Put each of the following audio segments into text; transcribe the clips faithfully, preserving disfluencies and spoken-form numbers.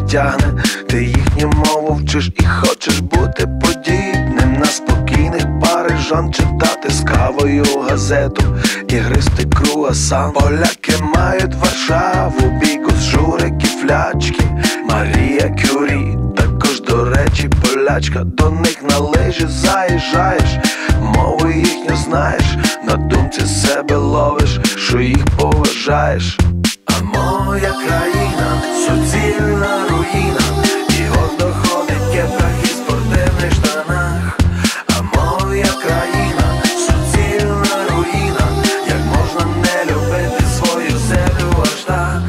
тягне. Ти їхню мову вчиш і хочеш бути подібним на спокійних парижан, читати з кавою газету і гристи круасан. Поляки мають Варшаву, бігус, журики, флячки. Марія Кюрі також, до речі, полячка. До них на лижі заїжджаєш, мову їхню знаєш, на думці себе ловиш, що їх поважаєш. А моя країна – суцільна руїна, і гордо ходить в кепках і спортивних штанах. А моя країна – суцільна руїна, як можна не любити свою землю аж так.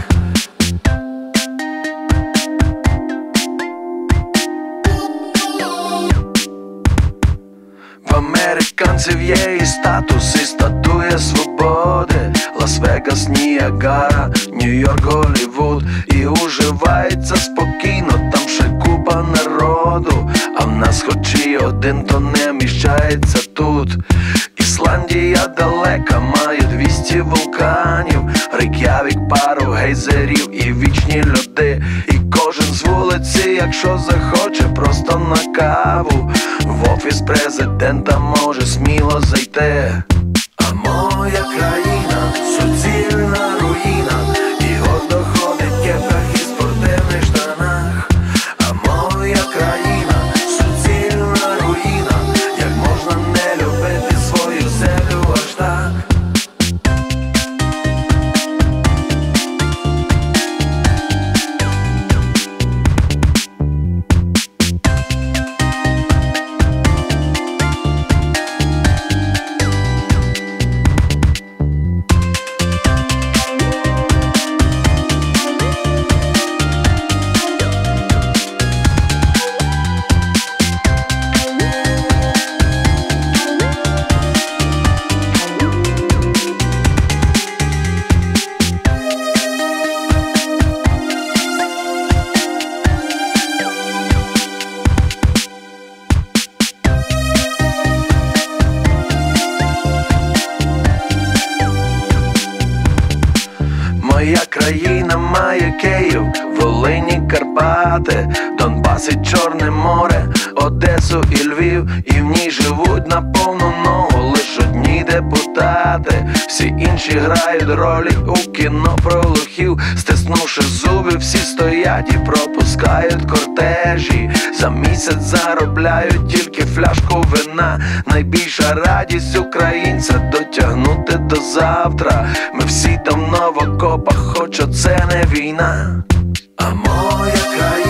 В американців є і статус, і статуя свободи. Лас-Вегас, Ніагара, Нью-Йорк, Голлівуд. І уживається спокійно, там ще купа народу. А в нас хоч і один, то не вміщається тут. Ісландія далека, має двісті вулканів. Рейк'явік, пару гейзерів і вічні льоди. І кожен з вулиці, якщо захоче, просто на каву в офіс президента може сміло зайти. А моя країна – суцільна руїна, і гордо ходить в кепках і спортивних штанах. А моя країна – суцільна руїна, як можна не любити свою землю аж так. Моя країна має Київ, Волині, Карпати, Донбас і Чорне море, Одесу і Львів. І в ній живуть на повну ногу лиш одні депутати. Всі інші грають ролі у кіно про лохів. Стиснувши зуби, всі стоять і пропускають кортежі. За місяць заробляють тільки фляжку вина. Найбільша радість українця – дотягнути до завтра. Ми всі давно в окопах, хоч оце не війна. А моя країна